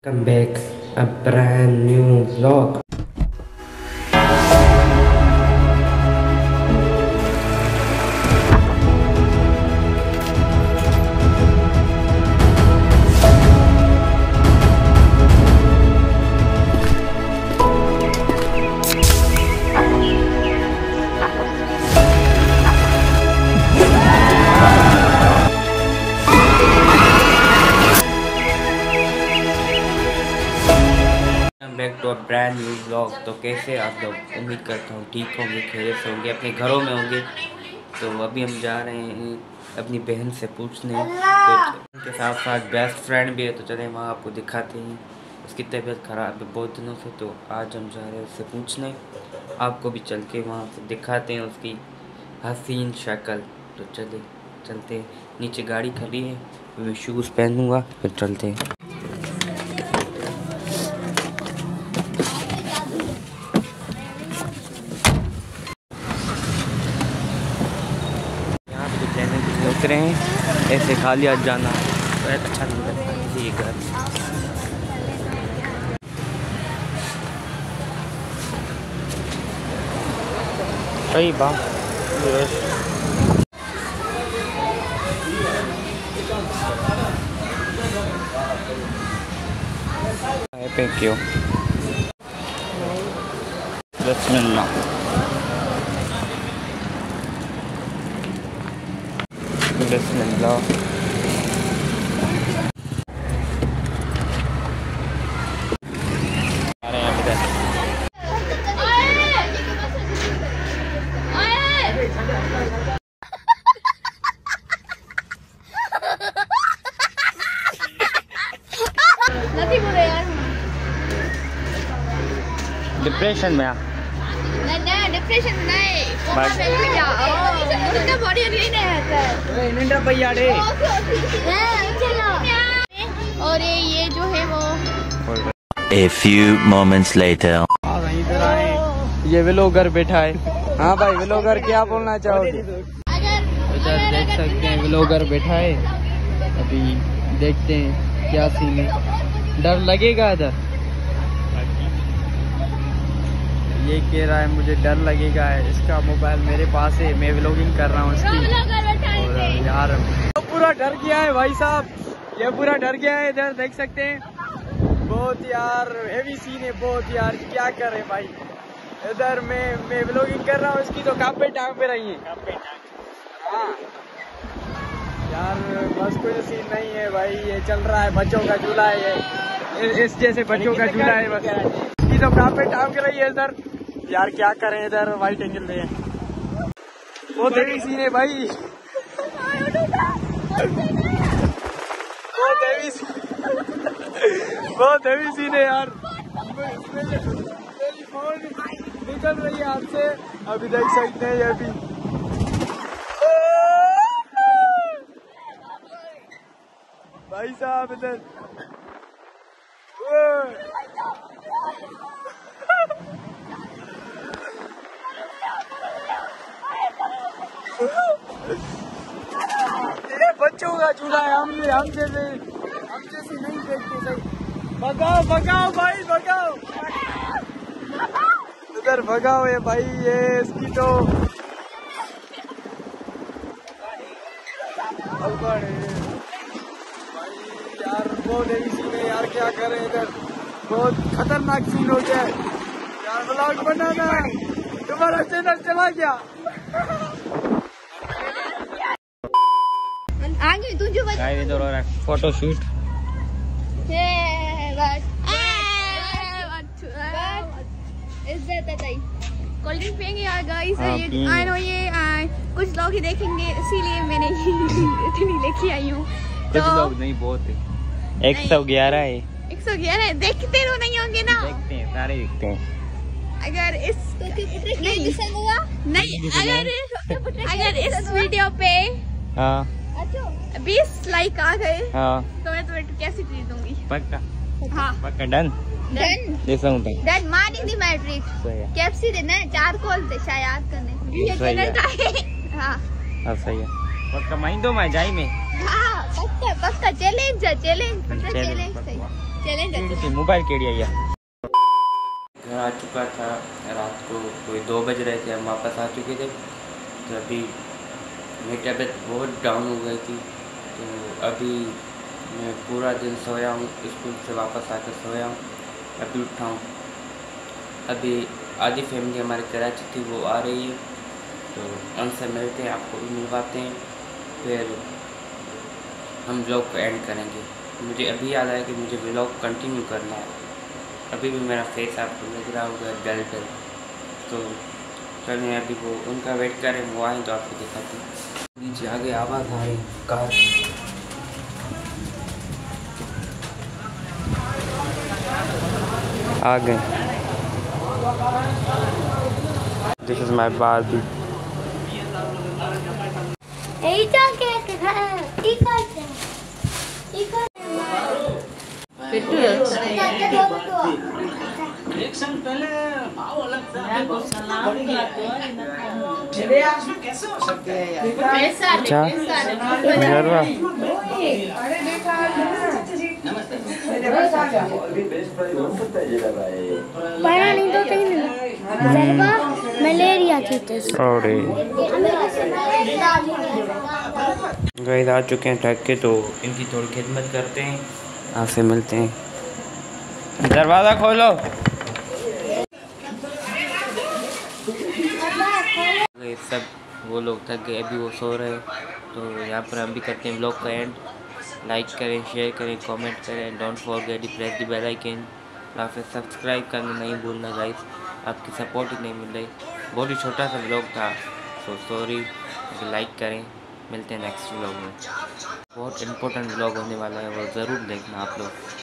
Come back, a brand new vlog. Back to a brand new vlog. तो कैसे आप लोग, उम्मीद करता हूँ ठीक होंगे, खैरियत से होंगे, अपने घरों में होंगे। तो अभी हम जा रहे हैं अपनी बहन से पूछने, तो उनके साथ साथ बेस्ट फ्रेंड भी है। तो चले वहाँ आपको दिखाते हैं। उसकी तबीयत ख़राब है बहुत दिनों से, तो आज हम जा रहे हैं उससे पूछने। आपको भी चल के वहाँ से दिखाते हैं उसकी हसीन शक्ल। तो चलते हैं। नीचे गाड़ी खड़ी है, मैं शूज़ पहनूँगा फिर चलते हैं। सोच रहे हैं ऐसे खाली आज जाना तो अच्छा नहीं लगता ये घर। सही बात पे क्यों बिस्मिल्लाह। बिस्मिल्लाह। डिप्रेशन में डिप्रेशन नहीं और ये जो है वो A few moments later ये व्लॉगर बैठा है। हाँ भाई व्लॉगर, क्या बोलना चाहोगे? इधर देख सकते हैं व्लॉगर बैठा है। अभी देखते हैं क्या सीन है। डर लगेगा इधर, ये कह रहा है मुझे डर लगेगा। इसका मोबाइल मेरे पास है, मैं व्लॉगिंग कर रहा हूँ इसकी। और यार तो पूरा डर गया है भाई साहब, ये पूरा डर गया है। इधर देख सकते हैं बहुत यार हेवी सीन है बहुत यार, क्या करे भाई। इधर मैं व्लॉगिंग कर रहा हूँ इसकी, तो कांपे टांग पे रही है। हाँ यार बस कोई सीन नहीं है भाई, ये चल रहा है बच्चों का झूला है, ये इस जैसे बच्चों का झूला है बस। इसकी तो कांपे टांग रही है इधर। यार क्या करें, इधर वाइट एंगल में बहुत हेवी सीन है भाई, बहुत हेवी सीन है यार। टेलीफोन निकल रही है हाथ से, अभी देख सकते हैं ये भी। भाई साहब इधर ये बच्चों का झूला है, हम जैसे नहीं देखते सही। भगाओ भाई भगाओ, इधर भगाओ ये भाई, ये इसकी तो भाई यार बहुत हेवी सीन है यार, क्या करें। इधर बहुत खतरनाक सीन हो गया यार। व्लॉग बनाना तुम्हारा चैनल चला गया। आगे तुझे फोटो शूट कोल्ड ड्रिंक पियेंगे यार गाइस। आई नो ये कुछ लोग ही देखेंगे, इसीलिए मैंने इतनी लेके आई हूँ। कुछ लोग नहीं, बहुत है। 111 है। 111 है, देखते तो नहीं होंगे ना? देखते हैं, सारे देखते हैं। अगर इस अगर इस वीडियो पे 20 लाइक आ गए तो मैं तुम्हें कैसे ट्रीट दूंगी? पक्का? हाँ पक्का। डन डन मार्निंग दी मैट्रिक कैप्सी देना 4 कॉल थे शायद करने ये चैनल का है। हाँ सही है, पक्का माइन दो मैं जाई में। हाँ पक्का चैलेंज सही। चलें मोबाइल केड़ी आई घर आ चुका था, रात को कोई 2 बज रहे थे, हम वापस आ चुके थे। तो अभी मेरी तबीयत बहुत डाउन हो गई थी, तो अभी मैं पूरा दिन सोया हूँ, स्कूल से वापस आकर सोया हूँ, अभी उठा हूँ। अभी आधी फैमिली हमारी कराची थी, वो आ रही है, तो उनसे मिलते हैं, आपको भी मिलवाते हैं, फिर हम व्लॉग को एंड करेंगे। मुझे अभी याद आया कि मुझे व्लॉग कंटिन्यू करना है। अभी भी मेरा फेस आपको लग रहा होगा डल, तो चलिए अभी वो उनका वेट करें, वो आए तो आपको दिखाते हैं। नीचे आगे आवाज़ आ रही कार, आ गए। This is my Barbie. अच्छा पढ़ा नहीं तो मलेरिया थी। गाइस आ चुके हैं थक के, तो इनकी थोड़ी खिदमत करते हैं, आपसे मिलते हैं। दरवाज़ा खोलो। सब वो लोग थक गए, अभी वो सो रहे हैं, तो यहाँ पर हम भी करते हैं व्लॉग का एंड। लाइक करें, शेयर करें, कमेंट करें, don't forget to press the bell icon, और फिर सब्सक्राइब करना नहीं भूलना गाइस, आपकी सपोर्ट ही नहीं मिल रही। बहुत ही छोटा सा व्लॉग था, सो सॉरी। लाइक करें, मिलते हैं नेक्स्ट व्लॉग में। बहुत इम्पोर्टेंट व्लॉग होने वाला है, वो ज़रूर देखना आप लोग।